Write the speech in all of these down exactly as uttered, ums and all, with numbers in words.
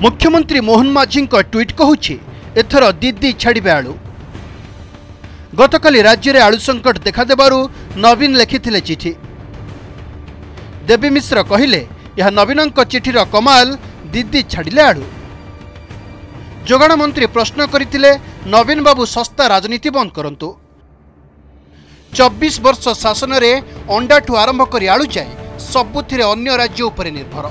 मुख्यमंत्री मोहन माझी ट्वीट कहूछि एथर दीदी छाड़े आलू। गतकाली राज्य में आलू संकट देखा देबारु नवीन लिखिथिले चिठी। देवी मिश्र कहिले यह नवीनक चिठीर कमाल, दीदी छाड़िले आलू। जोगाण मंत्री प्रश्न करथिले नवीन बाबू सस्ता राजनीति बंद करंतु। चौबीस वर्ष शासन रे अंडा ठू आरंभ कर आलू जाए सबुथिरे अन्य राज्य उपरे निर्भर।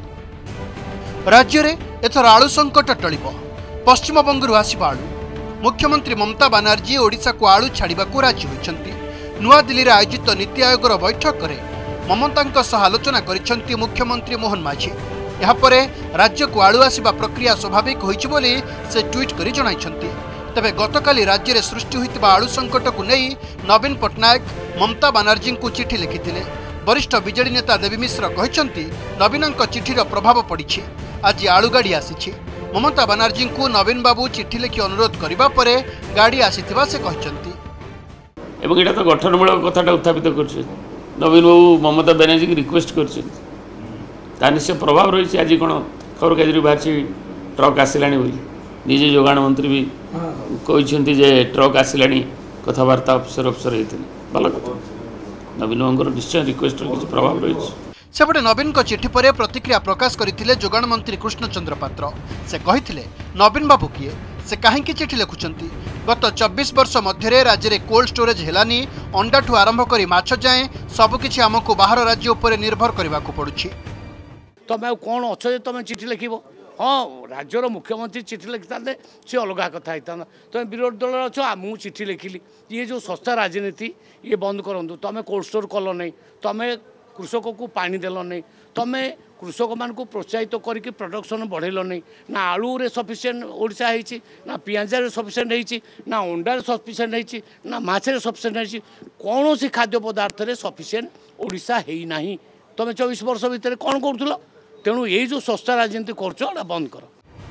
राज्य रे एथर आलू संकट टळिब। पश्चिम बंगरु आसिबा आलू। मुख्यमंत्री ममता बानार्जी ओडिशा को आलू छाड़िबाकू राजी होइछंती। नुआ दिल्ली रे आयोजित नीति आयोग बैठक रे ममता सह आलोचना करिछंती मुख्यमंत्री मोहन माझी। यहाँ परे राज्य को आलू आसिबा प्रक्रिया स्वाभाविक होइछि बोली से ट्वीट करी जणाइछंती। तबे गतकाली राज्य रे सृष्टि होइतिबा आलू संकट को नहीं नवीन पट्टनायक ममता बानार्जी को चिठी लिखिथिले। वरिष्ठ बीजेडी नेता देवी मिश्र कहिछंती नवीनक चिठीर प्रभाव पड़िछि। आज आलू गाड़ी आसीछि। ममता बानार्जी को नवीन बाबू चिठी लिखि अनुरोध करिबा परे गाड़ी आसीथिबा से कहिछंती। एवं एटा तो गठनमूलक कथाटा उत्थापित करछि। नवीन बाबू ममता बानार्जी की रिक्वेस्ट करछि ता निश्चय प्रभाव रही। आज कौन खबर कागज बाहर ट्रक आसला निजे जोगाण मंत्री भी कहते जे ट्रक आसला कथबार्ता अफसर अफसर होते भल कथा। नवीन बाबू निश्चय रिक्वेस्ट किसी प्रभाव रही। सेपटे नवीन को चिठी पर प्रतिक्रिया प्रकाश करते जोगाण मंत्री कृष्णचंद्र पात्र। से कही नवीन बाबू किए, से कहीं चिठी लिखुंट। गत चौबीस वर्ष मध्य राज्य में कोल्ड स्टोरेज हेलानी। अंडा ठू आरंभ कर माछ जाए सबकि आमको बाहर राज्य उपर निर्भर करने को पड़ुछि। तुम कौन अच्छे तुम चिठी लिख हाँ राज्यर मुख्यमंत्री चिठी लिखि था सी अलग कथा होता। तुम विरोधी दल अच्छ मुझे चिठी लिखिली ये जो सस्ता राजनीति ये बंद करूँ। तुम कोल्ड स्टोर कल नहीं, तुम कृषक को पानी देल नहीं, तुम कृषक मान को प्रोत्साहित तो करके प्रोडक्शन बढ़ेल नहीं। ना आलू रे सफिसीयंट ओडिशा है, ना पियाज सफिसीयंट है, ना अंडा सफिसीयंट है, ना माछे सफिसीयंट है। कौन सी खाद्य पदार्थ सफिसीयंट ओडिशा है ना। तुम चौबीस वर्ष भितर कौन करूल? तेणु ये जो सस्ता राजनीति कर बंद कर।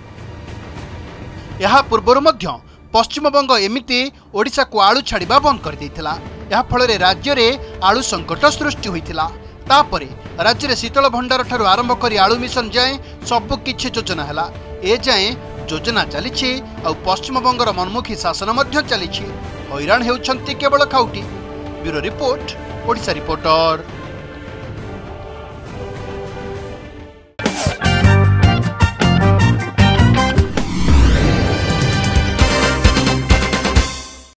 यह पूर्वर मध्य पश्चिम बंग एमिति ओडिशा को आलू छाड़िबा बंद कर देथिला। यह फल राज्य में आलू संकट सृष्टि होइथिला। तापरे राज्य में शीतल भंडार ठारू आरंभ कर आलू मिशन जाए सबु किछि योजना हैला। ए जाए योजना चलीछि आ पश्चिम बंगर मनमुखी शासन मध्य चलीछि। हैरान हेउछंती केवल खाउटी। Bureau report, Odisha reporter.